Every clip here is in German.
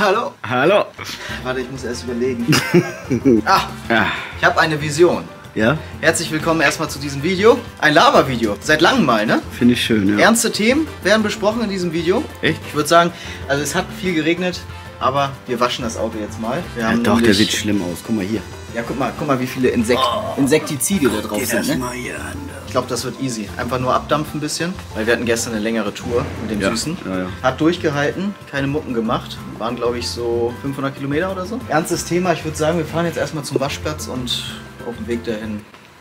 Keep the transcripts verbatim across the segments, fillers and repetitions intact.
Hallo. Hallo. Warte, ich muss erst überlegen. Ah, ja. Ich habe eine Vision. Ja? Herzlich willkommen erstmal zu diesem Video. Ein Lava-Video. Seit langem mal, ne? Finde ich schön, ja. Ernste Themen werden besprochen in diesem Video. Echt? Ich würde sagen, also es hat viel geregnet, aber wir waschen das Auto jetzt mal. Wir Ja, haben doch, nämlich, der sieht schlimm aus. Guck mal hier. Ja, guck mal, guck mal, wie viele Insekt Oh. Insektizide da drauf Geh sind, das ne? mal hier an. Ich glaube, das wird easy. Einfach nur abdampfen ein bisschen, weil wir hatten gestern eine längere Tour mit dem Ja, Süßen. ja, ja. Hat durchgehalten, keine Mucken gemacht. Waren, glaube ich, so fünfhundert Kilometer oder so. Ernstes Thema. Ich würde sagen, wir fahren jetzt erstmal zum Waschplatz und auf dem Weg dahin.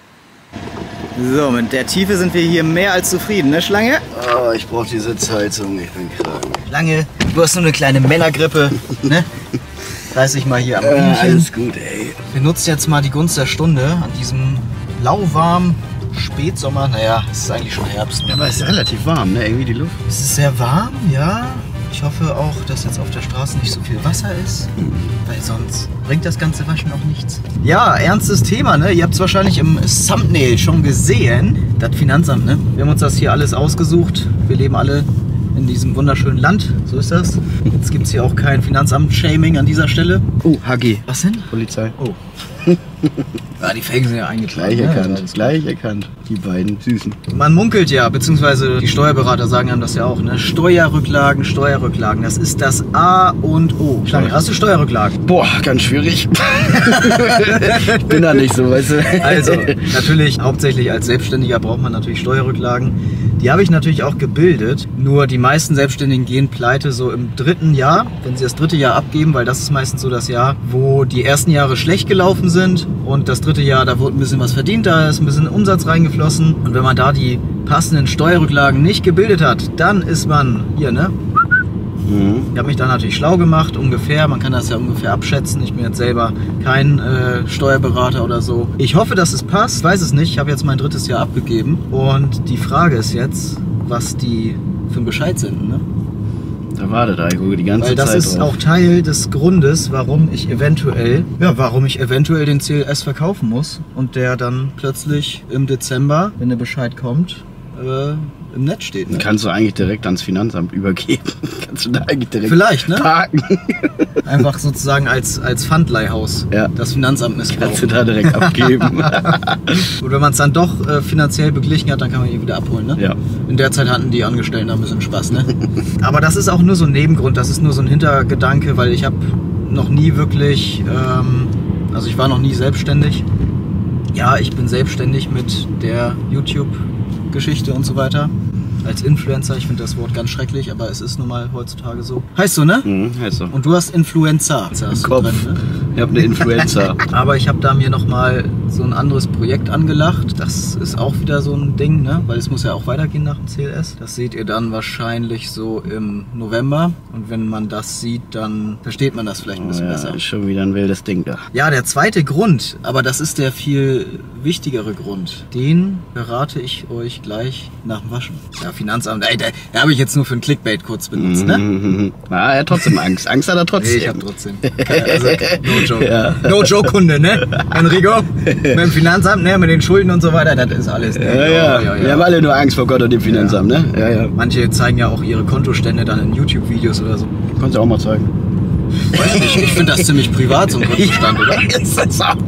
So, mit der Tiefe sind wir hier mehr als zufrieden, ne, Schlange? Oh, ich brauche die Sitzheizung. Ich bin krank. Schlange, du hast nur eine kleine Männergrippe, ne? Reiß ich mal hier am Äh, Riemchen. alles gut, ey. Wir nutzen jetzt mal die Gunst der Stunde an diesem lauwarmen Spätsommer. Naja, es ist eigentlich schon Herbst. Ne? Aber es ist relativ warm, ne? Irgendwie die Luft. Es ist sehr warm, ja. Ich hoffe auch, dass jetzt auf der Straße nicht so viel Wasser ist, weil sonst bringt das ganze Waschen auch nichts. Ja, ernstes Thema, ne? Ihr habt es wahrscheinlich im Thumbnail schon gesehen. Das Finanzamt, ne? Wir haben uns das hier alles ausgesucht. Wir leben alle in diesem wunderschönen Land. So ist das. Jetzt gibt es hier auch kein Finanzamt-Shaming an dieser Stelle. Oh, H G. Was denn? Polizei. Oh. Ja, die Felgen sind ja eingetragen. Gleich ne? erkannt. Also, Gleich erkannt. Die beiden Süßen. man munkelt ja, beziehungsweise die Steuerberater sagen einem das ja auch, ne? Steuerrücklagen, Steuerrücklagen, das ist das A und O. Schlange, hast du Steuerrücklagen? Boah, ganz schwierig. Ich bin da nicht so, weißt du. Also, natürlich, hauptsächlich als Selbstständiger braucht man natürlich Steuerrücklagen. Die habe ich natürlich auch gebildet, nur die meisten Selbstständigen gehen pleite so im dritten Jahr, wenn sie das dritte Jahr abgeben, weil das ist meistens so das Jahr, wo die ersten Jahre schlecht gelaufen sind und das dritte Jahr, da wurde ein bisschen was verdient, da ist ein bisschen Umsatz reingeflossen und wenn man da die passenden Steuerrücklagen nicht gebildet hat, dann ist man hier, ne? Mhm. Ich habe mich da natürlich schlau gemacht, ungefähr. Man kann das ja ungefähr abschätzen. Ich bin jetzt selber kein äh, Steuerberater oder so. Ich hoffe, dass es passt. Ich weiß es nicht. Ich habe jetzt mein drittes Jahr abgegeben. Und die Frage ist jetzt, was die für ein Bescheid sind. Ne? Da wartet Heiko die ganze Weil das Zeit ist drauf. auch Teil des Grundes, warum ich eventuell, ja, warum ich eventuell den C L S verkaufen muss. Und der dann plötzlich im Dezember, wenn der Bescheid kommt, äh, im Netz steht. Ne? Kannst du eigentlich direkt ans Finanzamt übergeben. Kannst du da eigentlich direkt Vielleicht, ne? parken. Einfach sozusagen als, als Pfandleihhaus. Ja. Das Finanzamt missbrauchen. Kannst du da direkt abgeben. Und wenn man es dann doch äh, finanziell beglichen hat, dann kann man ihn wieder abholen. Ne? Ja. In der Zeit hatten die Angestellten da ein bisschen Spaß. Ne? Aber das ist auch nur so ein Nebengrund, das ist nur so ein Hintergedanke, weil ich habe noch nie wirklich, ähm, also ich war noch nie selbstständig. Ja, ich bin selbstständig mit der YouTube-Geschichte und so weiter. Als Influencer, ich finde das Wort ganz schrecklich, aber es ist nun mal heutzutage so. Heißt so, ne? Mhm, heißt so. Und du hast Influencer. Das hast du Kopf. drin, ne? Ich habe eine Influenza. Aber ich habe da mir nochmal so ein anderes Projekt angelacht. Das ist auch wieder so ein Ding, ne? Weil es muss ja auch weitergehen nach dem C L S. Das seht ihr dann wahrscheinlich so im November. Und wenn man das sieht, dann versteht man das vielleicht ein bisschen Oh, ja, besser. ist schon wieder ein wildes Ding da. Ja, der zweite Grund, aber das ist der viel wichtigere Grund, den berate ich euch gleich nach dem Waschen. Ja, Finanzamt, ey, der, der habe ich jetzt nur für ein Clickbait kurz benutzt, ne? Mhm. Na, er hat trotzdem Angst. Angst hat er trotzdem. Nee, ich hab trotzdem. Also, no joke. Ja. No joke, Kunde, ne? Enrico? Mit dem Finanzamt, ne? Mit den Schulden und so weiter, das ist alles. Ne? Ja, ja, ja, Wir haben alle nur Angst vor Gott und dem Finanzamt, ne? Ja, ja. Manche zeigen ja auch ihre Kontostände dann in YouTube-Videos oder so. Kannst du auch mal zeigen. Weiß nicht, ich finde das ziemlich privat, so ein Kontostand, oder? Ist das auch.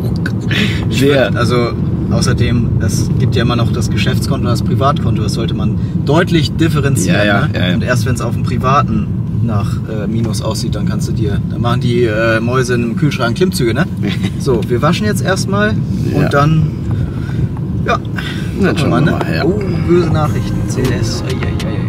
Sehr. Also, außerdem, es gibt ja immer noch das Geschäftskonto und das Privatkonto. Das sollte man deutlich differenzieren. Ja, ja, ne? ja, ja. Und erst wenn es auf dem Privaten nach äh, Minus aussieht, dann kannst du dir, dann machen die äh, Mäuse im Kühlschrank Klimmzüge, ne? So, wir waschen jetzt erstmal und Ja. dann, ja, Dann schauen wir ne? mal, ja. Oh, böse Nachrichten, C L S, ei, ei, ei, ei.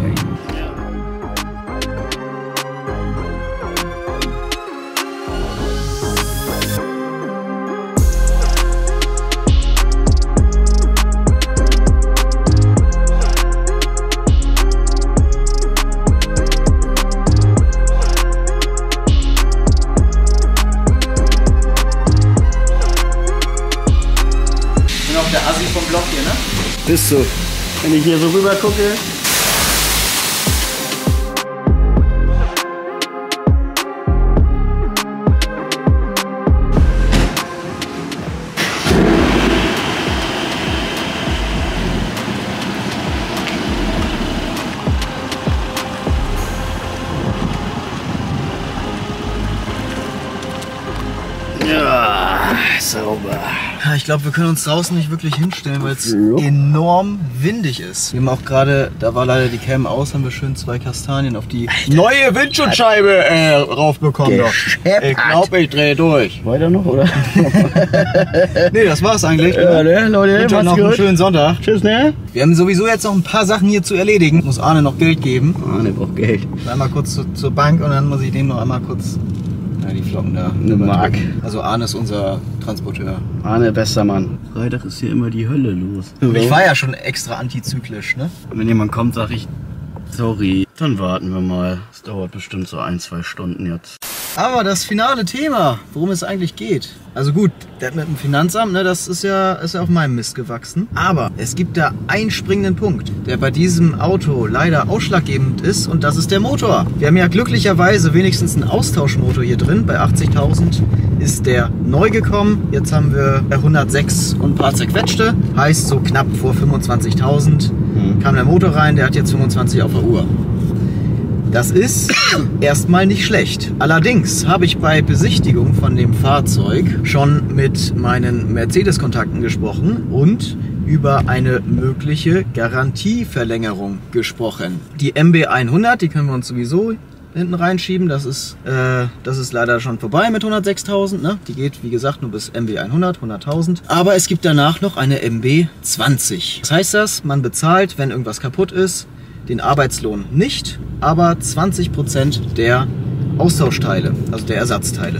Ich bin auch der Assi vom Block hier, ne? Bist du. Wenn ich hier so rüber gucke. sauber. Ich glaube, wir können uns draußen nicht wirklich hinstellen, weil es Ja. enorm windig ist. Wir haben auch gerade, da war leider die Cam aus, haben wir schön zwei Kastanien auf die neue Windschutzscheibe äh, raufbekommen. Doch. Ich glaube, ich drehe durch. Weiter noch, oder? Nee, das war's eigentlich. Ja, ne, Leute, Ich wünsche euch macht's noch einen gut. schönen Sonntag. Tschüss, ne? Wir haben sowieso jetzt noch ein paar Sachen hier zu erledigen. Muss Arne noch Geld geben. Ah, ne, braucht Geld. Einmal kurz zu, zur Bank und dann muss ich dem noch einmal kurz ja, die Flocken da. Eine Mark. Also Arne ist unser Transporteur. Arne, bester Mann. Freitag ist hier immer die Hölle los. Ich war ja schon extra antizyklisch, ne? Wenn jemand kommt, sag ich, sorry. Dann warten wir mal. Es dauert bestimmt so ein, zwei Stunden jetzt. Aber das finale Thema, worum es eigentlich geht. Also gut, das mit dem Finanzamt, ne, das ist ja, ist ja auf meinem Mist gewachsen. Aber es gibt da einen springenden Punkt, der bei diesem Auto leider ausschlaggebend ist, und das ist der Motor. Wir haben ja glücklicherweise wenigstens einen Austauschmotor hier drin. Bei achtzigtausend ist der neu gekommen. Jetzt haben wir hundertsechs und ein paar zerquetschte. Heißt, so knapp vor fünfundzwanzigtausend Hm. kam der Motor rein, der hat jetzt fünfundzwanzig auf der Uhr. Das ist erstmal nicht schlecht. Allerdings habe ich bei Besichtigung von dem Fahrzeug schon mit meinen Mercedes-Kontakten gesprochen und über eine mögliche Garantieverlängerung gesprochen. Die M B hundert, die können wir uns sowieso hinten reinschieben. Das ist, äh, das ist leider schon vorbei mit hundertsechstausend. Ne? Die geht, wie gesagt, nur bis M B hundert, hunderttausend. Aber es gibt danach noch eine M B zwanzig. Was heißt das? Man bezahlt, wenn irgendwas kaputt ist, den Arbeitslohn nicht, aber zwanzig Prozent der Austauschteile, also der Ersatzteile.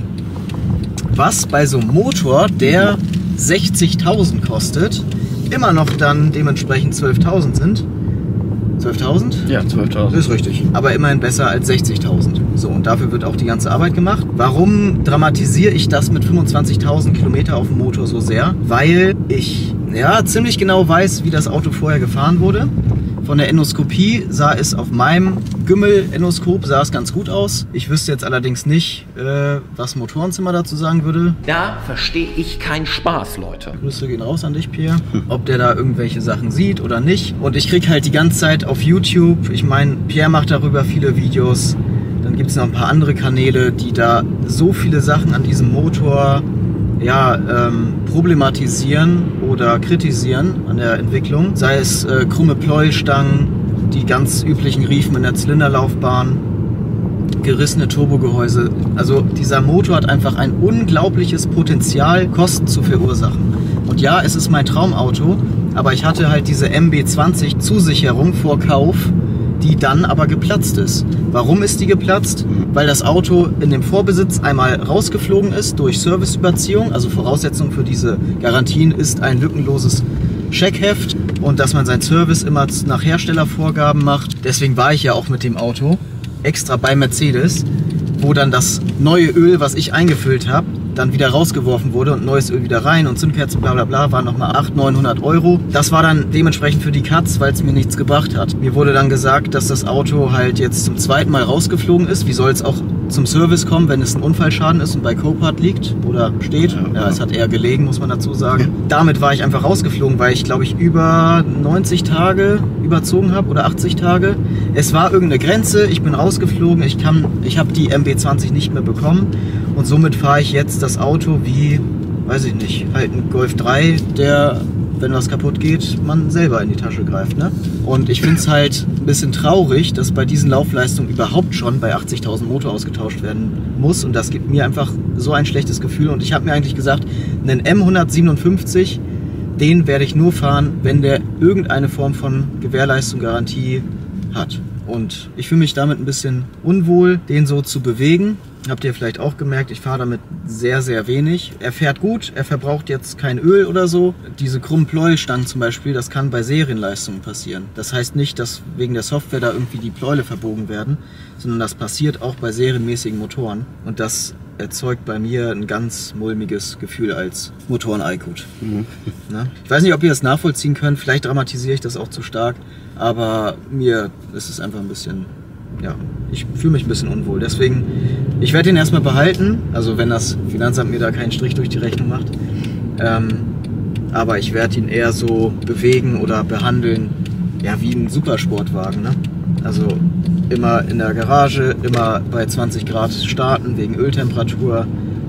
Was bei so einem Motor, der sechzigtausend kostet, immer noch dann dementsprechend zwölftausend sind. zwölftausend? Ja, zwölftausend. Das ist richtig. Aber immerhin besser als sechzigtausend. So, und dafür wird auch die ganze Arbeit gemacht. Warum dramatisiere ich das mit fünfundzwanzigtausend Kilometer auf dem Motor so sehr? Weil ich ja ziemlich genau weiß, wie das Auto vorher gefahren wurde. Von der Endoskopie sah es auf meinem Gümmel-Endoskop sah es ganz gut aus. Ich wüsste jetzt allerdings nicht, äh, was Motorenzimmer dazu sagen würde. Da verstehe ich keinen Spaß, Leute. Grüße gehen raus an dich, Pierre. Ob der da irgendwelche Sachen sieht oder nicht. Und ich krieg halt die ganze Zeit auf YouTube, ich meine, Pierre macht darüber viele Videos. Dann gibt es noch ein paar andere Kanäle, die da so viele Sachen an diesem Motor ja, ähm, problematisieren oder kritisieren an der Entwicklung. Sei es äh, krumme Pleuelstangen, die ganz üblichen Riefen in der Zylinderlaufbahn, gerissene Turbogehäuse. Also dieser Motor hat einfach ein unglaubliches Potenzial, Kosten zu verursachen. Und ja, es ist mein Traumauto, aber ich hatte halt diese M B zwanzig Zusicherung vor Kauf, die dann aber geplatzt ist. Warum ist die geplatzt? Weil das Auto in dem Vorbesitz einmal rausgeflogen ist durch Serviceüberziehung. Also Voraussetzung für diese Garantien ist ein lückenloses Checkheft und dass man seinen Service immer nach Herstellervorgaben macht. Deswegen war ich ja auch mit dem Auto extra bei Mercedes, wo dann das neue Öl, was ich eingefüllt habe, dann wieder rausgeworfen wurde und neues Öl wieder rein und Zündkerzen bla bla bla, waren nochmal achthundert, neunhundert Euro. Das war dann dementsprechend für die Katz, weil es mir nichts gebracht hat. Mir wurde dann gesagt, dass das Auto halt jetzt zum zweiten Mal rausgeflogen ist. Wie soll es auch zum Service kommen, wenn es ein Unfallschaden ist und bei Copart liegt oder steht? Ja, es hat eher gelegen, muss man dazu sagen. Damit war ich einfach rausgeflogen, weil ich, glaube ich, über neunzig Tage überzogen habe oder achtzig Tage. Es war irgendeine Grenze, ich bin rausgeflogen, ich, kann, ich habe die M B zwanzig nicht mehr bekommen und somit fahre ich jetzt das Auto wie, weiß ich nicht, halt ein Golf drei, der, wenn was kaputt geht, man selber in die Tasche greift. Ne? Und ich finde es halt ein bisschen traurig, dass bei diesen Laufleistungen überhaupt schon bei achtzigtausend Motor ausgetauscht werden muss. Und das gibt mir einfach so ein schlechtes Gefühl. Und ich habe mir eigentlich gesagt, einen M hundertsiebenundfünfzig, den werde ich nur fahren, wenn der irgendeine Form von Gewährleistung, Garantie hat. Und ich fühle mich damit ein bisschen unwohl, den so zu bewegen. Habt ihr vielleicht auch gemerkt, ich fahre damit sehr, sehr wenig. Er fährt gut, er verbraucht jetzt kein Öl oder so. Diese krummen Pleuelstangen zum Beispiel, das kann bei Serienleistungen passieren. Das heißt nicht, dass wegen der Software da irgendwie die Pleuele verbogen werden, sondern das passiert auch bei serienmäßigen Motoren. Und das erzeugt bei mir ein ganz mulmiges Gefühl als Motoren-Eikut. Mhm. Ne? Ich weiß nicht, ob ihr das nachvollziehen könnt, vielleicht dramatisiere ich das auch zu stark, aber mir ist es einfach ein bisschen... Ja, ich fühle mich ein bisschen unwohl. Deswegen, ich werde den erstmal behalten. Also wenn das Finanzamt mir da keinen Strich durch die Rechnung macht. Ähm, aber ich werde ihn eher so bewegen oder behandeln, ja, wie ein Supersportwagen. Ne? Also immer in der Garage, immer bei zwanzig Grad starten wegen Öltemperatur.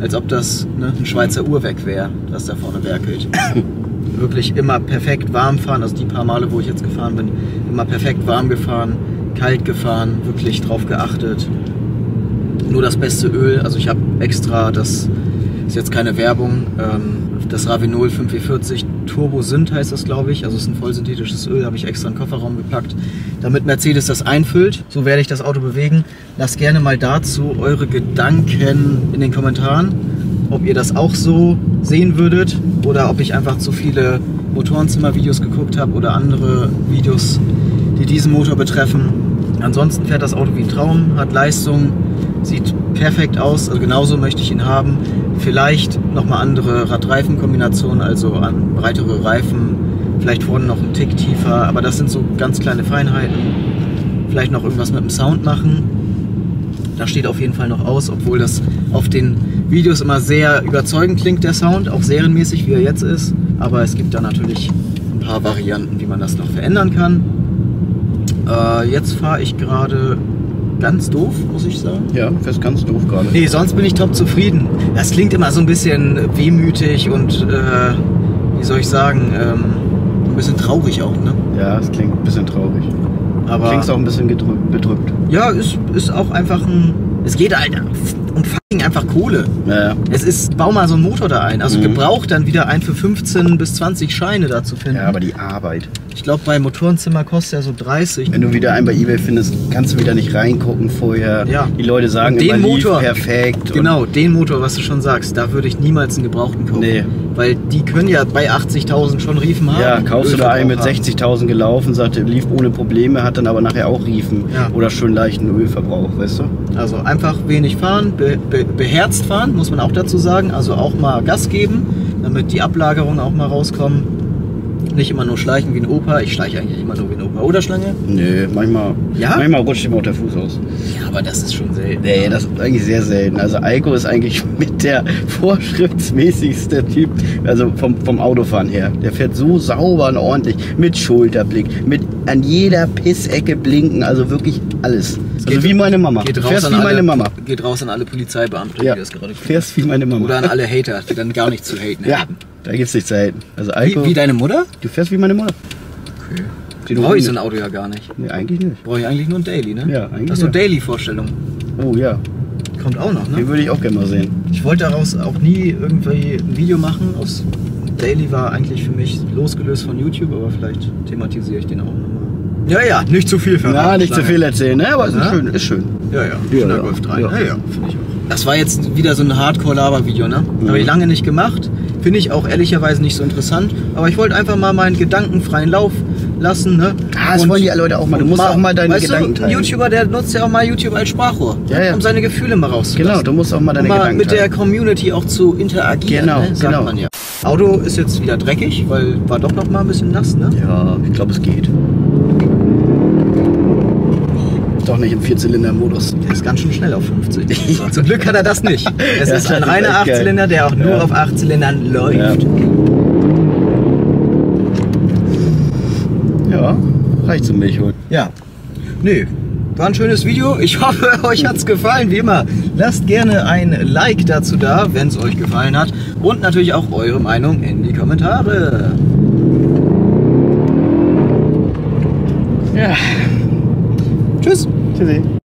als ob das ne, ein Schweizer Uhrwerk wäre, was da vorne werkelt. Wirklich immer perfekt warm fahren, also die paar Male, wo ich jetzt gefahren bin, immer perfekt warm gefahren, kalt gefahren, wirklich drauf geachtet. Nur das beste Öl, also ich habe extra, das ist jetzt keine Werbung, das Ravinol fünf E vierzig Turbo Synth heißt das, glaube ich, also es ist ein vollsynthetisches Öl, habe ich extra in den Kofferraum gepackt, damit Mercedes das einfüllt. So werde ich das Auto bewegen. Lasst gerne mal dazu eure Gedanken in den Kommentaren, ob ihr das auch so sehen würdet oder ob ich einfach zu viele Motorenzimmer-Videos geguckt habe oder andere Videos, die diesen Motor betreffen. Ansonsten fährt das Auto wie ein Traum, hat Leistung, sieht perfekt aus, also genauso möchte ich ihn haben. Vielleicht nochmal andere Rad-Reifen-Kombinationen, also an breitere Reifen, vielleicht vorne noch einen Tick tiefer, aber das sind so ganz kleine Feinheiten. Vielleicht noch irgendwas mit dem Sound machen. Das steht auf jeden Fall noch aus, obwohl das auf den Videos immer sehr überzeugend klingt, der Sound, auch serienmäßig, wie er jetzt ist. Aber es gibt da natürlich ein paar Varianten, wie man das noch verändern kann. Äh, jetzt fahre ich gerade ganz doof, muss ich sagen. Ja, fährst ganz doof gerade. Nee, sonst bin ich top zufrieden. Das klingt immer so ein bisschen wehmütig und, äh, wie soll ich sagen, ähm, ein bisschen traurig auch, ne? Ja, es klingt ein bisschen traurig. Aber klingst auch ein bisschen gedrückt, bedrückt. ja, ist, ist auch einfach ein... Es geht halt um fucking einfach Kohle. Ja, ja. Es ist, bau mal so einen Motor da ein. Also Mhm. gebraucht dann wieder ein für fünfzehn bis zwanzig Scheine da zu finden. Ja, aber die Arbeit. Ich glaube, bei Motorenzimmer kostet er so dreißig. Wenn du wieder einen bei eBay findest, kannst du wieder nicht reingucken vorher. Ja. Die Leute sagen Und den immer, lief Motor- perfekt. Genau, den Motor, was du schon sagst, da würde ich niemals einen gebrauchten kaufen. Nee. Weil die können ja bei achtzigtausend schon Riefen haben. Ja, kaufst du da einen mit Ölverbrauch haben. sechzigtausend gelaufen, sagt, er lief ohne Probleme, hat dann aber nachher auch Riefen Ja. oder schön leichten Ölverbrauch, weißt du? Also einfach wenig fahren, be be beherzt fahren, muss man auch dazu sagen. Also auch mal Gas geben, damit die Ablagerungen auch mal rauskommen. Nicht immer nur schleichen wie ein Opa. Ich schleiche eigentlich immer nur wie ein Opa. Oder Schlange? Nee, manchmal, Ja? manchmal rutscht ihm auch der Fuß aus. Ja, aber das ist schon selten. Nee, das ist eigentlich sehr selten. Also Eiko ist eigentlich mit der vorschriftsmäßigste Typ, also vom, vom Autofahren her. Der fährt so sauber und ordentlich, mit Schulterblick, mit an jeder Pissecke blinken, also wirklich alles. Also Geht- wie meine Mama. Geht Du raus, fährst an wie alle, meine Mama. geht raus an alle Polizeibeamte, Ja, die das gerade gucken. fährst wie meine Mama. Oder an alle Hater, die dann gar nicht zu haten Ja, haben. da gibt's nichts zu haten. Also Eiko, Wie, wie deine Mutter? du fährst wie meine Mutter. Okay. Die Brauche ich so ein nicht. Auto ja gar nicht. Nee, eigentlich nicht. Brauche ich eigentlich nur ein Daily, ne? Ja, eigentlich Das ist so ja. Daily-Vorstellung. Oh ja, Kommt auch noch, ne? den würde ich auch gerne mal sehen. Ich wollte daraus auch nie irgendwie ein Video machen. Aus Daily war eigentlich für mich losgelöst von YouTube, aber vielleicht thematisiere ich den auch nochmal. Ja, ja, nicht zu viel verraten. Na, nicht zu Schlange. viel erzählen, ne? Aber es ist Ja? schön, ist schön. Ja, ja, Ja, schöner ja. Golf drei. Ja. Ja, ja, finde ich auch. Das war jetzt wieder so ein Hardcore-Laber-Video, ne? Mhm. Habe ich lange nicht gemacht. Finde ich auch ehrlicherweise nicht so interessant. Aber ich wollte einfach mal meinen gedankenfreien Lauf lassen, ne? Ah, das Und- wollen die Leute auch mal. Du und musst auch mal deine weißt Gedanken du, ein teilen. YouTuber, der nutzt ja auch mal YouTube als Sprachrohr, Ja, ne? ja. um seine Gefühle mal rauszulassen. Genau, du musst auch mal deine um mal Gedanken mit der teilen. Community auch zu interagieren, Genau, ne? sagt genau. man ja. Auto ist jetzt wieder dreckig, weil war doch noch mal ein bisschen nass, ne? Ja, ich glaube, es geht. Doch nicht im Vierzylinder-Modus. Der ist ganz schön schnell auf fünfzig. Zum Glück hat er das nicht. Es Ja, ist das ein ist reiner echt geil. Achtzylinder, der auch nur Ja. auf acht Zylindern läuft. Ja, reicht zum Milch holen. Ja. Nö. War ein schönes Video. Ich hoffe, euch hat's gefallen. Wie immer, lasst gerne ein Like dazu da, wenn es euch gefallen hat. Und natürlich auch eure Meinung in die Kommentare. Ja. Tschüss. Tschüssi.